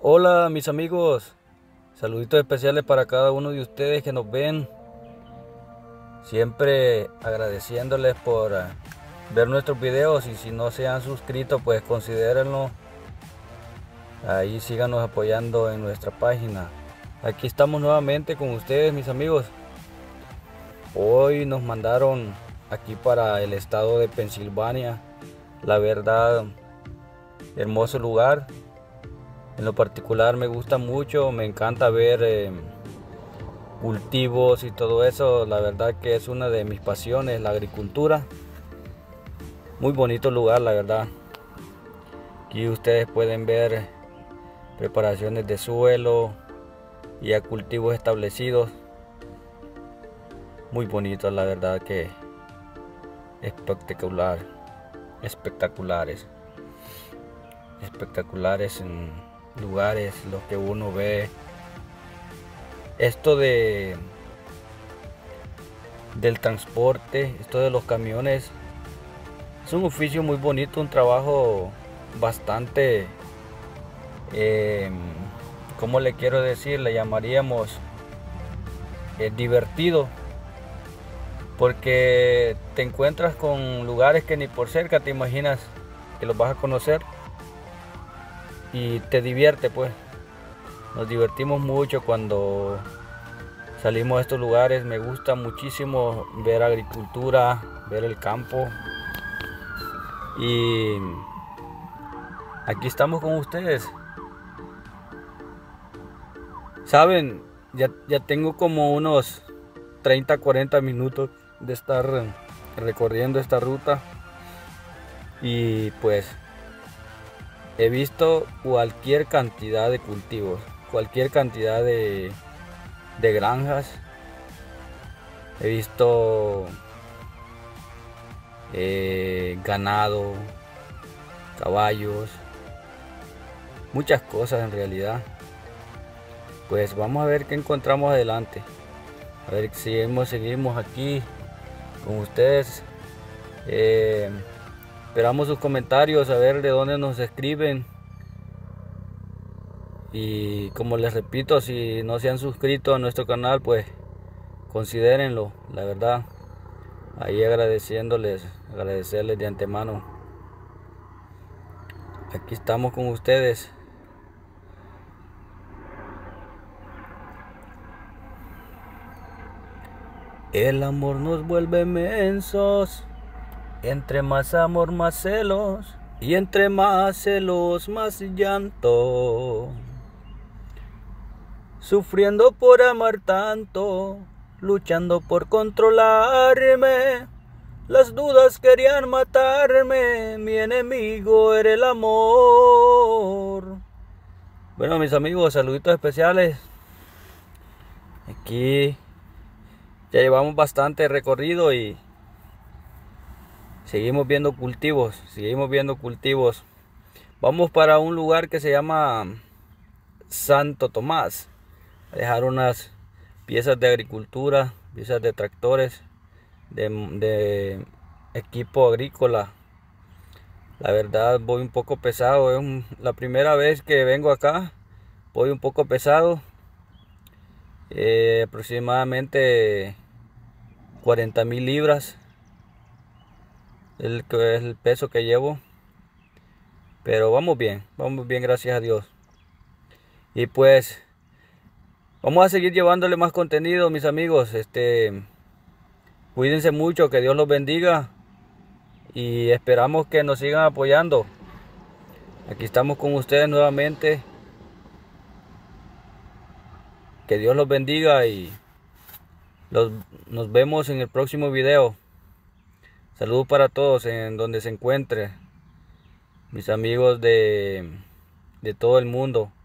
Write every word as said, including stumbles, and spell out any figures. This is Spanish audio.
Hola mis amigos, saluditos especiales para cada uno de ustedes que nos ven, siempre agradeciéndoles por eh, ver nuestros videos, y si no se han suscrito pues considérenlo, ahí síganos apoyando en nuestra página. Aquí estamos nuevamente con ustedes mis amigos. Hoy nos mandaron aquí para el estado de Pensilvania, la verdad, hermoso lugar. En lo particular me gusta mucho, me encanta ver eh, cultivos y todo eso. La verdad que es una de mis pasiones, la agricultura. Muy bonito lugar, la verdad. Aquí ustedes pueden ver preparaciones de suelo y ya cultivos establecidos. Muy bonito, la verdad que espectacular, espectaculares, espectaculares en lugares los que uno ve. Esto de del transporte, esto de los camiones, es un oficio muy bonito, un trabajo bastante, eh, ¿cómo le quiero decir? Le llamaríamos eh, divertido, porque te encuentras con lugares que ni por cerca te imaginas que los vas a conocer y te divierte pues. Nos divertimos mucho cuando salimos a estos lugares. Me gusta muchísimo ver agricultura, ver el campo. Y aquí estamos con ustedes. Saben, ya, ya tengo como unos treinta cuarenta minutos de estar recorriendo esta ruta. Y pues he visto cualquier cantidad de cultivos, cualquier cantidad de, de granjas. He visto eh, ganado, caballos, muchas cosas en realidad. Pues vamos a ver qué encontramos adelante. A ver si seguimos, seguimos aquí con ustedes. Eh, esperamos sus comentarios, a ver de dónde nos escriben. Y como les repito, si no se han suscrito a nuestro canal, pues considérenlo, la verdad. Ahí agradeciéndoles, agradecerles de antemano. Aquí estamos con ustedes. El amor nos vuelve mensos, entre más amor más celos, y entre más celos más llanto. Sufriendo por amar tanto, luchando por controlarme, las dudas querían matarme, mi enemigo era el amor. Bueno mis amigos, saluditos especiales. Aquí ya llevamos bastante recorrido y seguimos viendo cultivos, seguimos viendo cultivos. Vamos para un lugar que se llama Santo Tomás, a dejar unas piezas de agricultura, piezas de tractores, de, de equipo agrícola. La verdad voy un poco pesado, es un, la primera vez que vengo acá, voy un poco pesado, eh, aproximadamente cuarenta mil libras, el, es el peso que llevo, pero vamos bien, vamos bien, gracias a Dios. Y pues vamos a seguir llevándole más contenido, mis amigos. Este, cuídense mucho, que Dios los bendiga y esperamos que nos sigan apoyando. Aquí estamos con ustedes nuevamente. Que Dios los bendiga y los, nos vemos en el próximo video. Saludos para todos en donde se encuentre, mis amigos de, de todo el mundo.